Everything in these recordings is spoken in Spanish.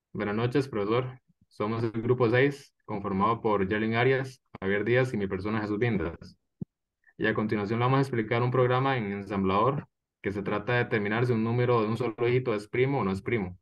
Buenas noches, profesor. Somos el grupo 6, conformado por Yelin Arias, Javier Díaz y mi persona Jesús Vindas. Y a continuación le vamos a explicar un programa en ensamblador que se trata de determinar si un número de un solo dígito es primo o no es primo.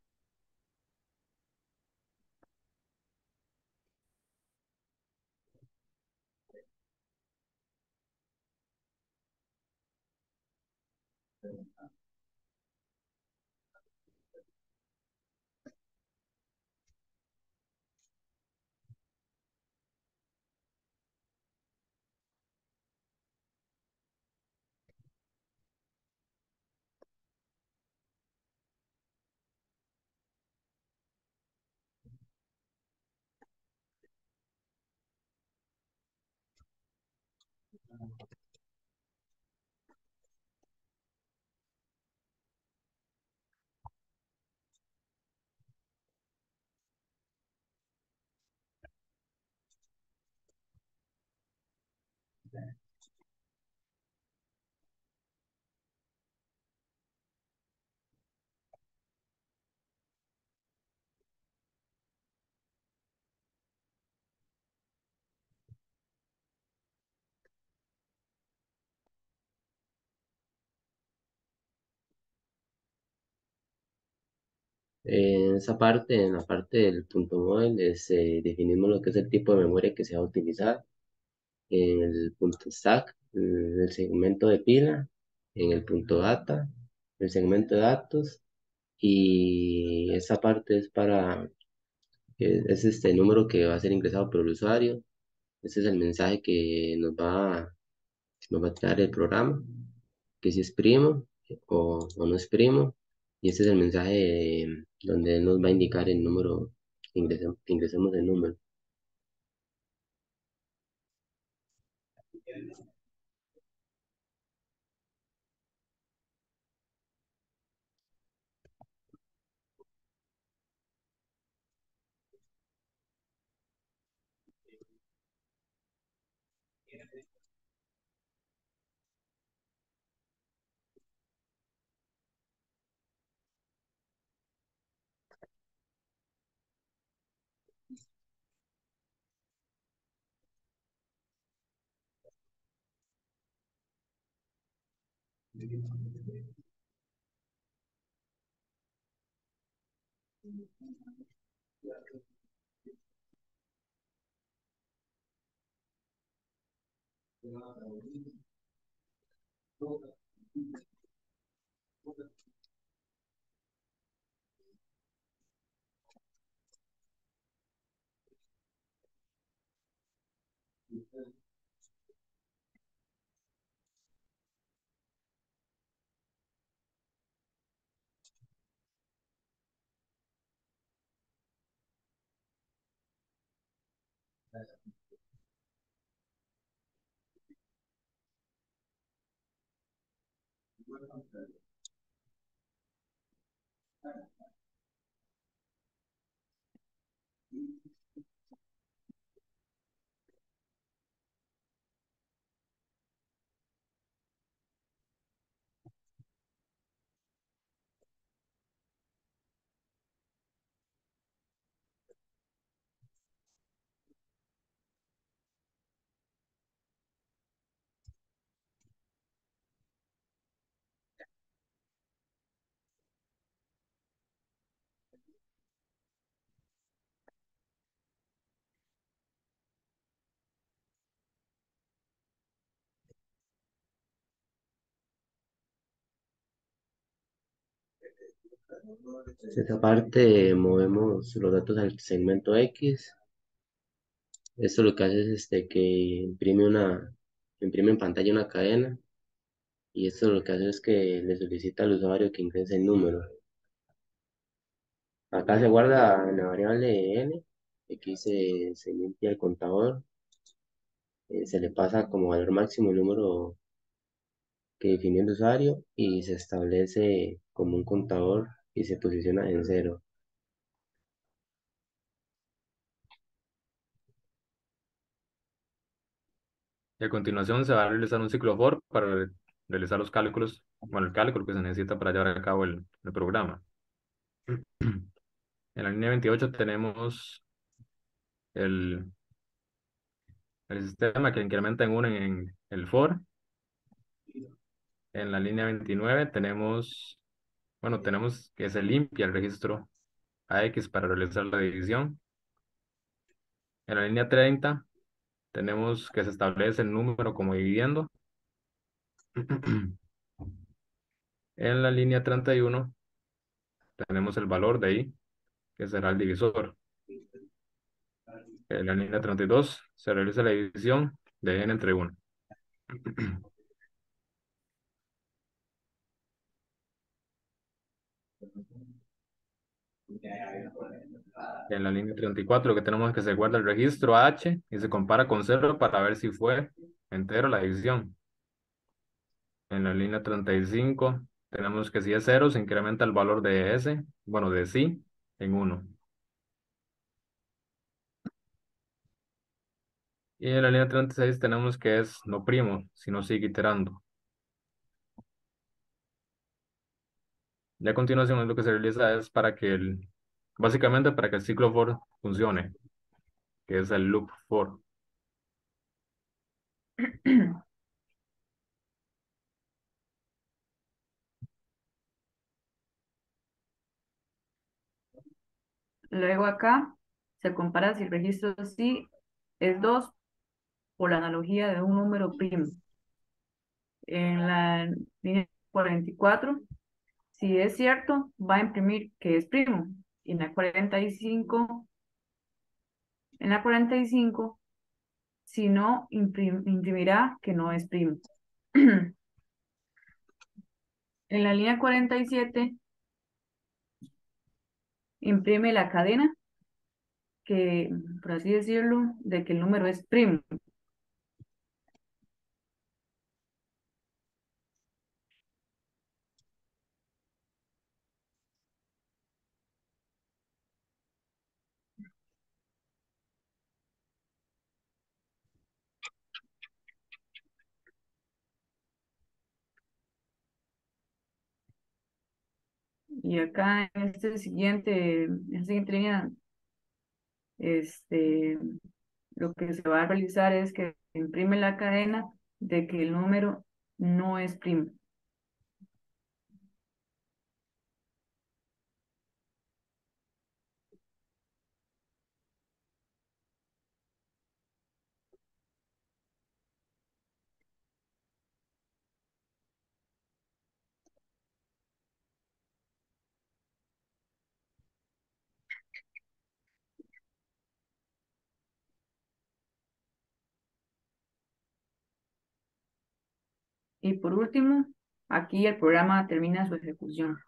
En esa parte, en la parte del punto móvil, definimos lo que es el tipo de memoria que se va a utilizar. En el punto stack, en el segmento de pila, en el punto data, el segmento de datos, y esa parte es es este número que va a ser ingresado por el usuario. Ese es el mensaje que nos va a traer el programa, que si es primo o no es primo, y ese es el mensaje donde nos va a indicar el número, que ingresemos el número. Esa parte movemos los datos al segmento X. Esto lo que hace es que imprime en pantalla una cadena, y esto lo que hace es que le solicita al usuario que ingrese el número. Acá se guarda en la variable n, aquí se limpia el contador, se le pasa como valor máximo el número que define el usuario y se establece como un contador y se posiciona en cero. Y a continuación se va a realizar un ciclo for para realizar los cálculos, bueno, el cálculo que se necesita para llevar a cabo el programa. En la línea 28 tenemos el, el sistema que incrementa en uno en el for. En la línea 29 tenemos, bueno, tenemos que se limpia el registro AX para realizar la división. En la línea 30 tenemos que se establece el número como dividiendo. En la línea 31 tenemos el valor de i, que será el divisor. En la línea 32 se realiza la división de n entre 1. En la línea 34 lo que tenemos es que se guarda el registro h y se compara con 0 para ver si fue entero la división. En la línea 35 tenemos que si es 0 se incrementa el valor de s, bueno, de sí, en 1. Y en la línea 36 tenemos que es no primo, sino sigue iterando. Y a continuación lo que se realiza es para que básicamente para que el ciclo for funcione, que es el loop for. Luego acá se compara si el registro sí es 2 por la analogía de un número primo. En la línea 44, si es cierto, va a imprimir que es primo. Y en la 45, si no, imprimirá que no es primo. En la línea 47, imprime la cadena que, por así decirlo, de que el número es primo. Y acá en esta siguiente línea, este, lo que se va a realizar es que imprime la cadena de que el número no es primo. Y por último, aquí el programa termina su ejecución.